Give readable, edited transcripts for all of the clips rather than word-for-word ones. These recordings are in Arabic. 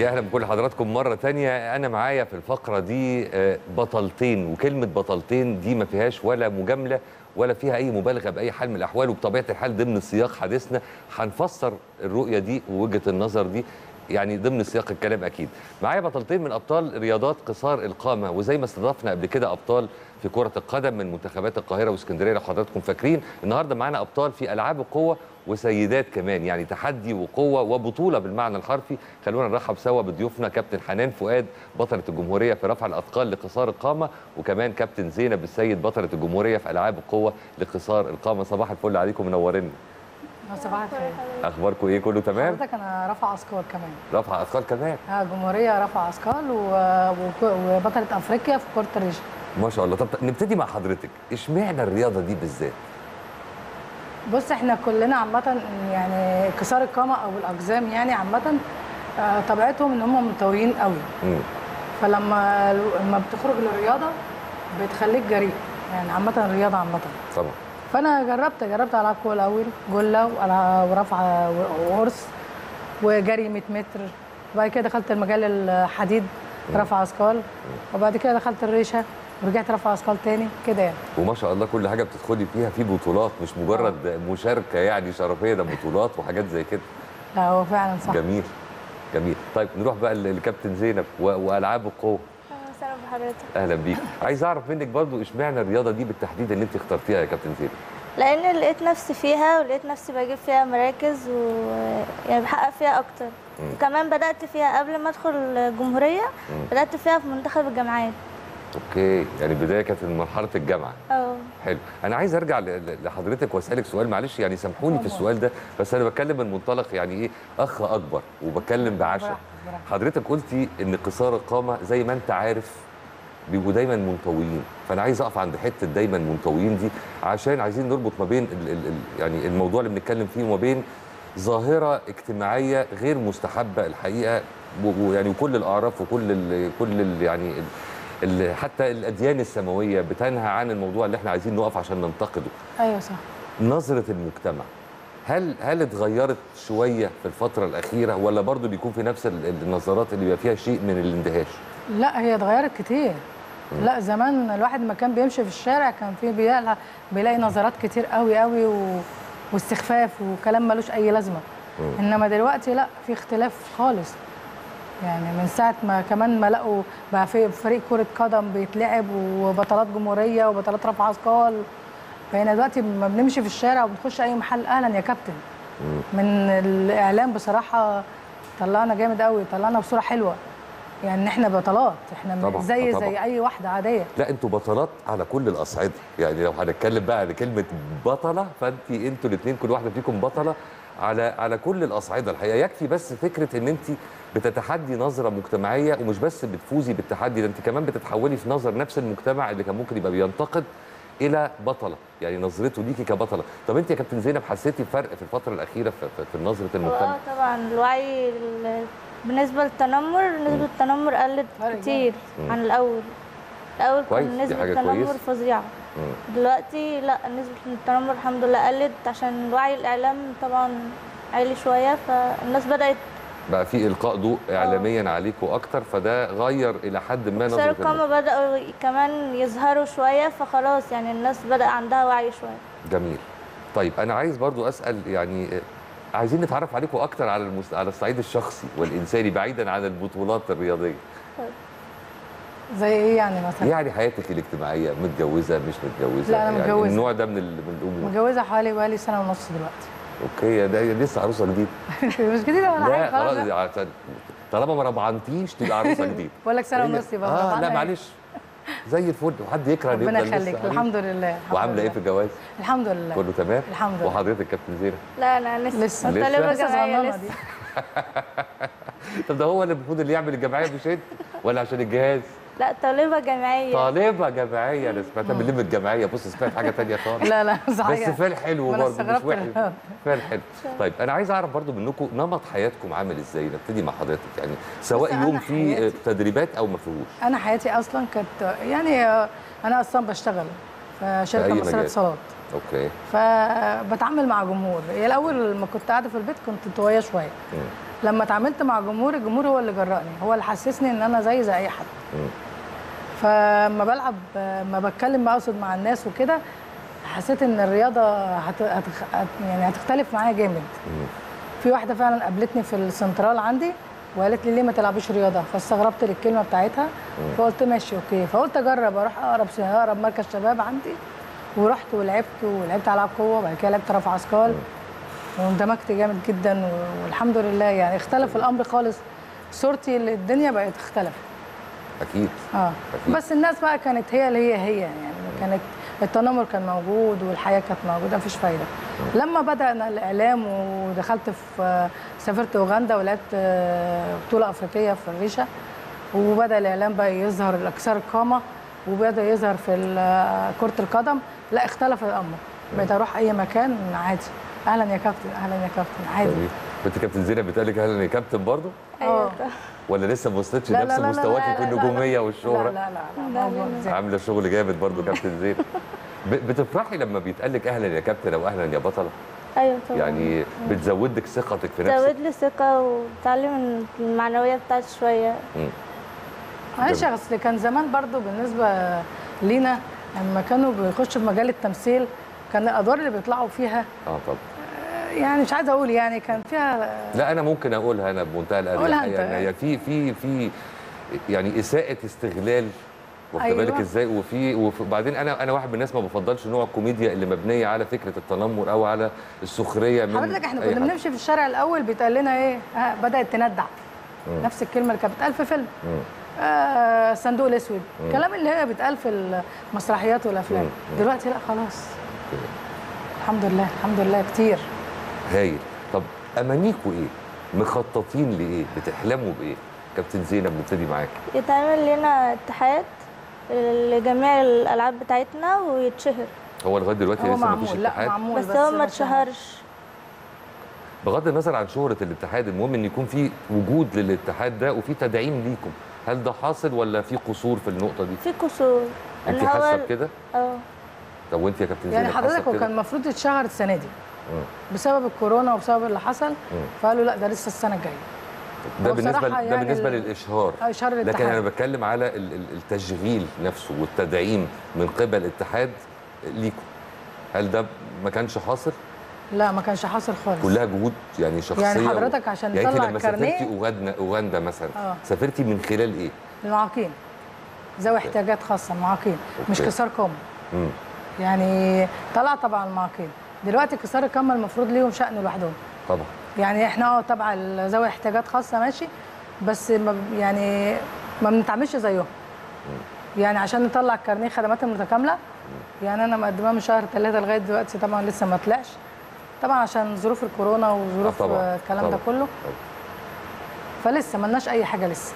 يا اهلا بكل حضراتكم مره تانية. انا معايا في الفقره دي بطلتين، وكلمه بطلتين دي ما فيهاش ولا مجامله ولا فيها اي مبالغه باي حال من الاحوال، وبطبيعه الحال ضمن سياق حديثنا هنفسر الرؤيه دي ووجهه النظر دي يعني ضمن سياق الكلام. اكيد معايا بطلتين من ابطال رياضات قصار القامه، وزي ما استضفنا قبل كده ابطال في كره القدم من منتخبات القاهره واسكندريه لو حضراتكم فاكرين، النهارده معانا ابطال في العاب القوه وسيدات كمان، يعني تحدي وقوه وبطوله بالمعنى الحرفي. خلونا نرحب سوا بضيوفنا كابتن حنان فؤاد بطله الجمهوريه في رفع الاثقال لقصار القامه، وكمان كابتن زينب السيد بطله الجمهوريه في العاب القوه لقصار القامه. صباح الفل عليكم، منورين. صباح الخير. اخباركم ايه؟ كله تمام؟ حضرتك انا رافعه اثقال كمان. رفع اثقال كمان؟ جمهوريه رافعه اثقال وبطله افريقيا في كره الريشه. ما شاء الله. طب نبتدي مع حضرتك، اشمعنى الرياضه دي بالذات؟ بص احنا كلنا عامه يعني كسار القامه او الاقزام يعني عامه طبيعتهم ان هم منطويين قوي. فلما بتخرج للرياضه بتخليك جريء، يعني عامه الرياضه عامه. طبعا. فانا جربت العاب قوه الاول، جله ورفع وقرص وجري 100 متر، وبعد كده دخلت المجال الحديد رفع اثقال، وبعد كده دخلت الريشه ورجعت رفع اثقال تاني كده يعني. وما شاء الله كل حاجه بتدخلي فيها في بطولات، مش مجرد مشاركه يعني شرفيه، ده بطولات وحاجات زي كده. لا هو فعلا صح. جميل جميل. طيب نروح بقى للكابتن زينب والعاب القوه. اهلا بحضرتك. اهلا بيك. عايز اعرف منك برضو اشمعنى الرياضه دي بالتحديد اللي انت اخترتيها يا كابتن زينب؟ لان لقيت نفسي فيها ولقيت نفسي بجيب فيها مراكز يعني بحقق فيها اكتر. وكمان بدات فيها قبل ما ادخل الجمهوريه، بدات فيها في منتخب الجامعات. اوكي، يعني البدايه كانت من مرحله الجامعه. حلو. انا عايز ارجع لحضرتك واسالك سؤال، معلش يعني سامحوني في السؤال ده، بس انا بتكلم من منطلق يعني ايه اخ اكبر وبتكلم بعشم. حضرتك قلتي ان قصار القامه زي ما انت عارف بيبقوا دايما منطويين، فانا عايز اقف عند حته دايما منطويين دي عشان عايزين نربط ما بين يعني الموضوع اللي بنتكلم فيه وما بين ظاهره اجتماعيه غير مستحبه الحقيقه، ويعني وكل الاعراف وكل يعني حتى الاديان السماويه بتنهى عن الموضوع اللي احنا عايزين نقف عشان ننتقده. ايوه صح. نظره المجتمع هل اتغيرت شويه في الفتره الاخيره، ولا برضو بيكون في نفس النظرات اللي بيبقى فيها شيء من الاندهاش؟ لا هي اتغيرت كتير. لا زمان الواحد ما كان بيمشي في الشارع كان في بيلاقي نظرات كتير قوي قوي واستخفاف وكلام ملوش اي لازمه. انما دلوقتي لا، في اختلاف خالص. يعني من ساعه ما كمان ما لقوا بقى في فريق كره قدم بيتلعب وبطولات جمهوريه وبطولات رفع اثقال، بقينا دلوقتي ما بنمشي في الشارع وبنخش اي محل اهلا يا كابتن. من الاعلام بصراحه طلعنا جامد قوي، طلعنا بصوره حلوه، يعني احنا بطلات، احنا طبعًا. زي اي واحده عاديه. لا انتوا بطلات على كل الاصعده، يعني لو هنتكلم بقى على كلمه بطله انتوا الاثنين كل واحده فيكم بطله على كل الاصعده الحقيقه. يكفي بس فكره ان انت بتتحدي نظره مجتمعيه، ومش بس بتفوزي بالتحدي ده، انت كمان بتتحولي في نظر نفس المجتمع اللي كان ممكن يبقى بينتقد الى بطله، يعني نظرته ليكي كبطله. طب انت يا كابتن زينب حسيتي بفرق في الفتره الاخيره في نظره المجتمع؟ طبعا الوعي بالنسبه للتنمر، نسبه التنمر قلت كتير عن الاول. الاول كان نسبه التنمر فظيعه. دلوقتي لا، نسبه التنمر الحمد لله قلت عشان وعي الاعلام طبعا عالي شويه، فالناس بدات بقى في القاء ضوء اعلاميا عليكم اكتر، فده غير الى حد ما نظره القامه. بداوا كمان يظهروا شويه، فخلاص يعني الناس بدا عندها وعي شويه. جميل. طيب انا عايز برضو اسال، يعني عايزين نتعرف عليكم اكتر على الصعيد الشخصي والانساني بعيدا عن البطولات الرياضيه. زي ايه يعني مثلا؟ يعني حياتك الاجتماعيه، متجوزه مش متجوزه؟ لا انا يعني متجوزه. النوع ده من الامور. متجوزه حوالي بقالي سنه ونص دلوقتي. اوكي، ده لسه عروسه جديده. مش جديده ولا حاجه خالص. لا طالما ما ربعنتيش تبقى عروسه جديده. بقول لك سنه ونص يبقى لا معلش، زي الفل، وحد يكره ان ربنا يخليك. الحمد لله. وعامله ايه في الجواز؟ الحمد لله كله تمام؟ الحمد لله. وحضرتك كابتن زينب؟ لا انا لسه طالبه جامعيه لسه. طب ده هو اللي المفروض اللي يعمل الجمعيه مش انت، ولا عشان الجهاز؟ لا طالبه جامعيه. طالبه جامعيه، انا سمعتها من ليله الجامعيه، بص سمعت حاجه ثانيه خالص. لا صحيح، بس فال حلو برضه مش وحش. فال حلو. طيب انا عايز اعرف برضه منكم نمط حياتكم عامل ازاي؟ نبتدي مع حضرتك، يعني سواء يوم فيه تدريبات او ما فيهوش. انا حياتي اصلا كانت يعني انا اصلا بشتغل في شركه مصرية اتصالات. اوكي. فبتعامل مع جمهور. هي الاول لما كنت قاعده في البيت كنت انطوائيه شويه، لما اتعاملت مع الجمهور هو اللي جرأني، هو اللي حسسني ان انا زي اي حد. فما بلعب، ما بتكلم اقصد مع الناس وكده، حسيت ان الرياضه يعني هتختلف معايا جامد. في واحده فعلا قابلتني في السنترال عندي وقالت لي ليه ما تلعبيش رياضه، فاستغربت الكلمه بتاعتها. فقلت ماشي اوكي، فقلت اجرب اروح اقرب مركز شباب عندي، ورحت ولعبت العاب قوه، وبعد كده لعبت رفع اثقال واندمجت جامد جدا، والحمد لله يعني اختلف الامر خالص. صورتي للدنيا بقت اختلفت. اكيد. أكيد. بس الناس بقى كانت هي اللي هي يعني كانت التنمر كان موجود والحياه كانت موجوده، مفيش فايده. لما بدأنا الاعلام ودخلت سافرت اوغندا ولعبت بطوله افريقيه في الريشه، وبدأ الاعلام بقى يظهر الاكثر القامه، وبدأ يظهر في كره القدم، لا اختلف الامر. بقيت اروح اي مكان عادي، اهلا يا كابتن، اهلا يا كابتن، عادي. كنت كابتن زينب بتقول لك اهلا يا كابتن برضه؟ ايوه. ولا لسه ما وصلتش نفس مستواكي في النجوميه والشهره؟ لا عامله شغل جامد برضه كابتن زينب. بتفرحي لما بيتقال لك اهلا يا كابتن او اهلا يا بطله؟ ايوه طبعا. يعني بتزود لك ثقتك في نفسك؟ بتزود لي ثقه وبتعلم المعنويه بتاعتي شويه. معلش، اصل كان زمان برضو بالنسبه لينا لما كانوا بيخشوا في مجال التمثيل كان الادوار اللي بيطلعوا فيها طبعا يعني مش عايزه اقول يعني كان فيها، لا انا ممكن اقولها انا بمنتهى الاريحيه، ان هي في يعني اساءه استغلال، واخد بالك ازاي؟ وبعدين انا واحد من الناس ما بفضلش نوع الكوميديا اللي مبنيه على فكره التنمر او على السخريه من حضرتك. احنا كنا بنمشي في الشارع الاول بيتقال لنا ايه؟ بدات تندع. نفس الكلمه اللي كانت بتتقال في فيلم الصندوق الاسود، الكلام اللي هي بيتقال في المسرحيات والافلام. دلوقتي لا خلاص، الحمد لله الحمد لله كتير. هايل. طب امانيكوا ايه؟ مخططين لايه؟ بتحلموا بايه؟ كابتن زينب نبتدي معاكي. يتعمل لنا اتحاد لجميع الالعاب بتاعتنا ويتشهر. هو لغايه دلوقتي لسه ما فيش اتحاد؟ لا معمول، بس هو ما اتشهرش. بغض النظر عن شهره الاتحاد، المهم ان يكون في وجود للاتحاد ده وفي تدعيم ليكم. هل ده حاصل ولا في قصور في النقطه دي؟ في قصور. انت حاسه بكده؟ طب وانت يا كابتن زينب يعني حضرتك هو كان المفروض يتشهر السنه دي بسبب الكورونا وبسبب اللي حصل، فقالوا لا ده لسه السنه الجايه. ده بالنسبه للاشهار. اشهار الاتحاد. لكن انا بتكلم على التشغيل نفسه والتدعيم من قبل الاتحاد ليكم. هل ده ما كانش حاصل؟ لا ما كانش حاصل خالص. كلها جهود يعني شخصيه. يعني حضرتك عشان تطلع يعني لما كارنيه سافرتي اوغندا مثلا سافرتي من خلال ايه؟ المعاقين، ذوي احتياجات خاصه، المعاقين مش كسار قامه. يعني طلع طبعا المعاقين. دلوقتي كسار القامه المفروض ليهم شأن لوحدهم. طبعا. يعني احنا تبع ذوي احتياجات خاصه ماشي، بس يعني ما بنتعاملش زيهم. يعني عشان نطلع كارنيه خدمات المتكامله، يعني انا مقدماه من شهر 3 لغايه دلوقتي، طبعا لسه ما طلعش طبعا عشان ظروف الكورونا وظروف الكلام ده كله. فلسه ما لناش اي حاجه لسه.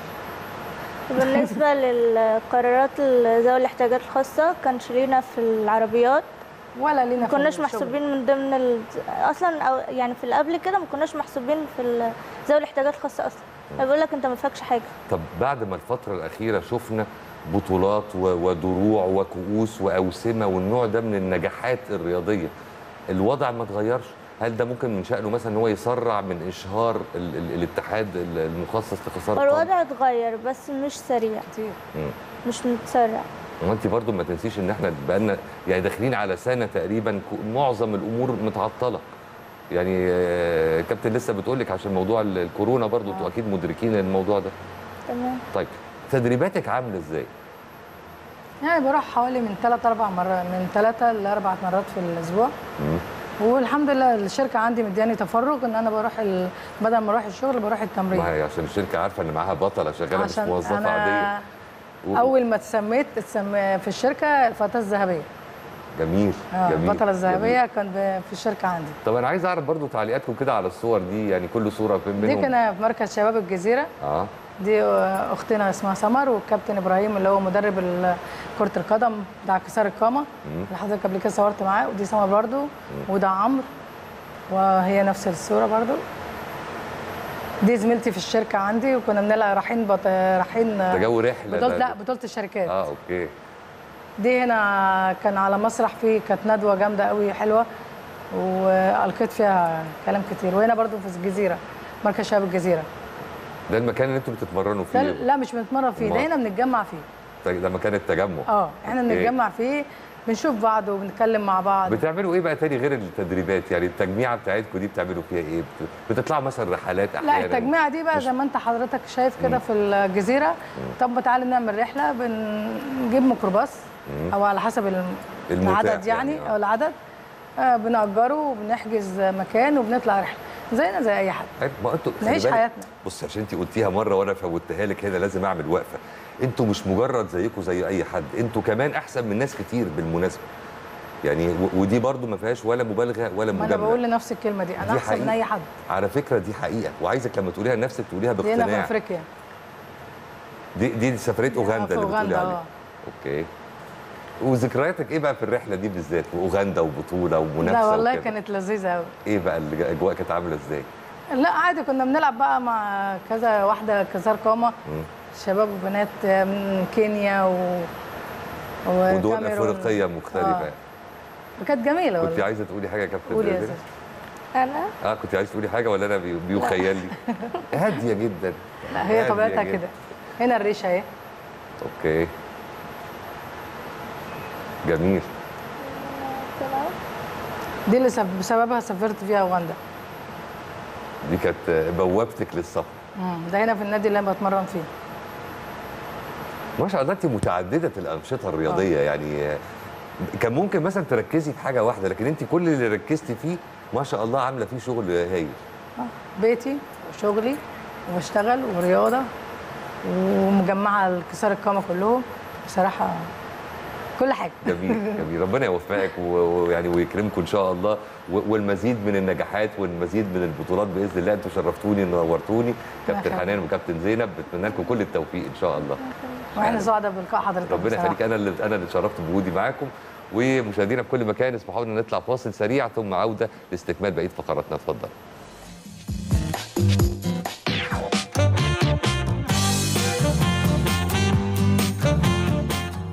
بالنسبه للقرارات ذوي الاحتياجات الخاصه كانش لينا في العربيات ولا لينا، ما كناش محسوبين من ضمن اصلا، او يعني في قبل كده ما كناش محسوبين في ذوي الاحتياجات الخاصه اصلا. بقول لك انت ما فاكش حاجه. طب بعد ما الفتره الاخيره شفنا بطولات ودروع وكؤوس واوسمه والنوع ده من النجاحات الرياضيه، الوضع ما اتغيرش؟ هل ده ممكن من شأنه مثلا ان هو يسرع من اشهار الاتحاد المخصص لخساره القامه؟ الوضع اتغير بس مش سريع كتير، مش متسرع. وانت برضو ما تنسيش ان احنا بقالنا يعني داخلين على سنه تقريبا معظم الامور متعطله. يعني كابتن لسه بتقول لك عشان موضوع الكورونا برضو انتوا اكيد مدركين الموضوع ده. تمام. طيب تدريباتك عامله ازاي؟ يعني بروح حوالي من 3 مرات، من 3 ل 4 مرات في الاسبوع. والحمد لله الشركه عندي مدياني تفرغ ان انا بروح بدل ما اروح الشغل بروح التمرين. ما هي عشان الشركه عارفه ان معاها بطله شغاله مش موظفه عاديه. اول ما اتسميت في الشركه الفتاه الذهبيه. جميل. جميل. البطله الذهبيه كان في الشركه عندي. طب انا عايز اعرف برضو تعليقاتكم كده على الصور دي، يعني كل صوره منهم. دي كنا في مركز شباب الجزيره. دي اختنا اسمها سمر، والكابتن ابراهيم اللي هو مدرب كره القدم بتاع كسار القامه اللي حضرتك قبل كده صورت معاه. ودي سمر برضو. وده عمرو، وهي نفس الصوره برضو. دي زميلتي في الشركه عندي، وكنا بنلاقي رايحين ده جو رحله لا بطوله الشركات. اوكي. دي هنا كان على مسرح فيه، كانت ندوه جامده قوي حلوه والقيت فيها كلام كتير. وهنا برضو في الجزيره مركز شباب الجزيره. ده المكان اللي انتوا بتتمرنوا فيه؟ لا مش بنتمرن فيه، ده هنا بنتجمع فيه. ده مكان التجمع. احنا بنتجمع فيه، بنشوف بعض وبنتكلم مع بعض. بتعملوا ايه بقى تاني غير التدريبات؟ يعني التجميعه بتاعتكم دي بتعملوا فيها ايه؟ بتطلعوا مثلا رحلات احيانا؟ لا التجميعه دي بقى زي ما انت حضرتك شايف كده في الجزيره. طب تعالى نعمل رحله، بنجيب ميكروباص او على حسب العدد يعني او العدد، بنأجره وبنحجز مكان وبنطلع رحله زينا زي اي حد. ما انتوا نعيش حياتنا. بص عشان انت قلتيها مره وانا فوتها لك هنا، لازم اعمل وقفه. انتوا مش مجرد زيكم زي اي حد، انتوا كمان احسن من ناس كتير بالمناسبه. يعني ودي برضو ما فيهاش ولا مبالغه ولا مجامله. انا بقول لنفس الكلمه دي، انا احسن من اي حد. على فكره دي حقيقه، وعايزك لما تقوليها لنفسك تقوليها باقتناع. دي هنا في افريقيا. دي سفريه اوغندا اللي بتقولي عليها. اوكي. وذكرياتك ايه بقى في الرحله دي بالذات، واوغندا وبطوله ومنافسه؟ لا والله كانت لذيذه قوي. ايه بقى الاجواء كانت عامله ازاي؟ لا عادي، كنا بنلعب بقى مع كذا واحده كزار قامه، شباب وبنات من كينيا ودول افريقيه مختلفه. كانت جميله والله. كنت عايزه تقولي حاجه يا كابتن؟ قولي يا زلمه. انا كنت عايزه تقولي حاجه ولا انا بيخيل لي؟ هاديه جدا. لا هي طبيعتها كده. هنا الريشه اهي. اوكي جميل. دي اللي بسببها سافرت فيها اوغندا. دي كانت بوابتك للسفر. ده هنا في النادي اللي انا بتمرن فيه. ما شاء الله انت متعدده الانشطه الرياضيه. يعني كان ممكن مثلا تركزي في حاجه واحده، لكن انت كل اللي ركزتي فيه ما شاء الله عامله فيه شغل هايل. بيتي وشغلي وبشتغل ورياضه ومجمعه الكسار القامه كلهم بصراحه، كل حاجه. جميل جميل. ربنا يوفقك ويعني ويكرمكم ان شاء الله، والمزيد من النجاحات والمزيد من البطولات باذن الله. انتوا شرفتوني ونورتوني كابتن حنان وكابتن زينب، بتمنى لكم كل التوفيق ان شاء الله. واحنا سعداء بلقاء حضرتك. ربنا يخليك. انا اللي اتشرفت بوجودي معاكم. ومشاهدينا في كل مكان اسمحوا لنا نطلع فاصل سريع ثم عوده لاستكمال بقيه فقراتنا. اتفضل.